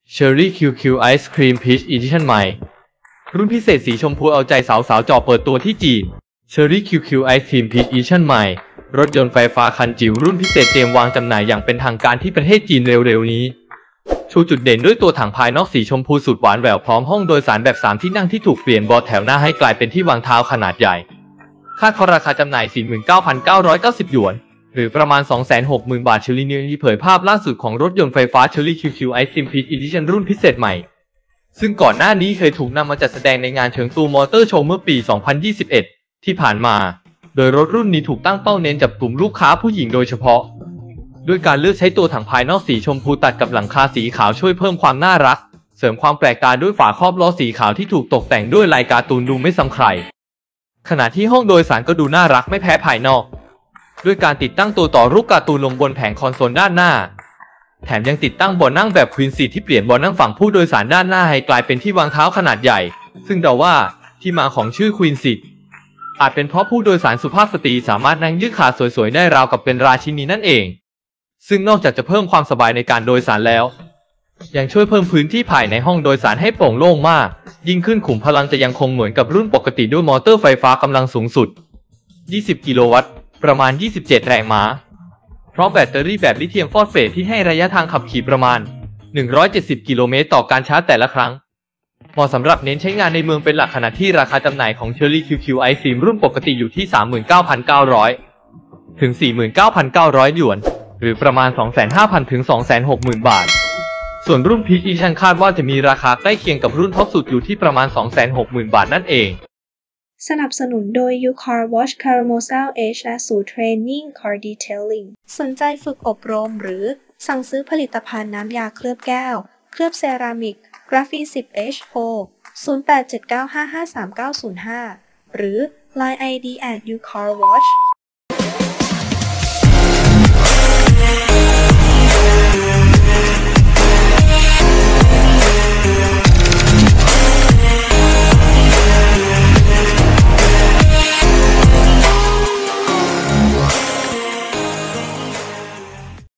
Cherry QQ Ice Cream Peach Edition ใหม่รุ่นพิเศษสีชมพูเอาใจสาวๆจ่อเปิดตัวที่จีน Cherry QQ Ice Cream Peach Edition ใหม่รถยนต์ไฟฟ้าคันจิ๋วรุ่นพิเศษเตรียมวางจำหน่ายอย่างเป็นทางการที่ประเทศจีนเร็วๆนี้ชูจุดเด่นด้วยตัวถังภายนอกสีชมพูสุดหวานแหววพร้อมห้องโดยสารแบบ3ที่นั่งที่ถูกเปลี่ยนเบาะแถวหน้าให้กลายเป็นที่วางเท้าขนาดใหญ่คาดราคาจำหน่าย 49,990 หยวนหรือประมาณ 260,000 บาทเชอรี่นิวเผยภาพล่าสุดของรถยนต์ไฟฟ้า Cherry QQ Ice Cream Peach Edition รุ่นพิเศษใหม่ซึ่งก่อนหน้านี้เคยถูกนำมาจัดแสดงในงานเฉิงตูมอเตอร์โชว์เมื่อปี 2021 ที่ผ่านมาโดยรถรุ่นนี้ถูกตั้งเป้าเน้นจับกลุ่มลูกค้าผู้หญิงโดยเฉพาะด้วยการเลือกใช้ตัวถังภายนอกสีชมพูตัดกับหลังคาสีขาวช่วยเพิ่มความน่ารักเสริมความแปลกตาด้วยฝาครอบล้อสีขาวที่ถูกตกแต่งด้วยลายการ์ตูนดูไม่ซ้ำใครขณะที่ห้องโดยสารก็ดูน่ารักไม่แพ้ภายนอกด้วยการติดตั้งตัวต่อรูปการ์ตูนลงบนแผงคอนโซลด้านหน้าแถมยังติดตั้งเบาะนั่งแบบควีนซีทที่เปลี่ยนเบาะนั่งฝั่งผู้โดยสารด้านหน้าให้กลายเป็นที่วางเท้าขนาดใหญ่ซึ่งเดาว่าที่มาของชื่อควีนซีทอาจเป็นเพราะผู้โดยสารสุภาพสตรีสามารถนั่งยืดขาสวยๆได้ราวกับเป็นราชินีนั่นเองซึ่งนอกจากจะเพิ่มความสบายในการโดยสารแล้วยังช่วยเพิ่มพื้นที่ภายในห้องโดยสารให้โปร่งโล่งมากยิ่งขึ้นขุมพลังจะยังคงเหมือนกับรุ่นปกติด้วยมอเตอร์ไฟฟ้ากำลังสูงสุด20 กิโลวัตต์ประมาณ27แรงม้าเพราะแบตเตอรี่แบบลิเธียมฟอสเฟตที่ให้ระยะทางขับขี่ประมาณ170 กิโลเมตรต่อการชาร์จแต่ละครั้งเหมาะสำหรับเน้นใช้งานในเมืองเป็นหลักขณะที่ราคาจำหน่ายของ Cherry QQ Ice Cream รุ่นปกติอยู่ที่ 39,900 ถึง 49,900 หยวนหรือประมาณ 25,000 ถึง 260,000 บาทส่วนรุ่น Peach Edition คาดว่าจะมีราคาใกล้เคียงกับรุ่นท็อปสุดอยู่ที่ประมาณ 260,000 บาทนั่นเองสนับสนุนโดย U-Car Wash Carousel H และศูนย์ Training Car Detailing สนใจฝึกอบรมหรือสั่งซื้อผลิตภัณฑ์น้ำยาเคลือบแก้วเคลือบเซรามิกกราฟี10 H โทร 0879553905 หรือ Line ID @UCarWash